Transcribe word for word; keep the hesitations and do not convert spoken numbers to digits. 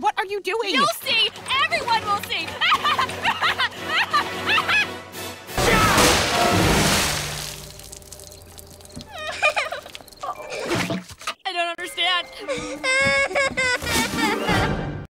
what are you doing? You'll see! Everyone will see! I don't understand.